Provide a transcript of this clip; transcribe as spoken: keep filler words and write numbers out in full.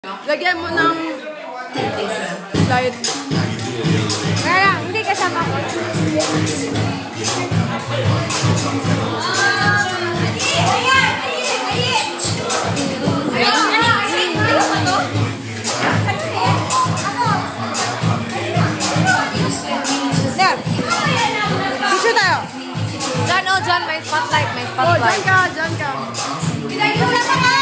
Lagyan mo ng slide. Kaya, hindi kasama ko. There. Picture tayo. Diyan, oh, John, may spotlight, may Oh, spotlight. dyan ka, dyan ka. Kasama ka!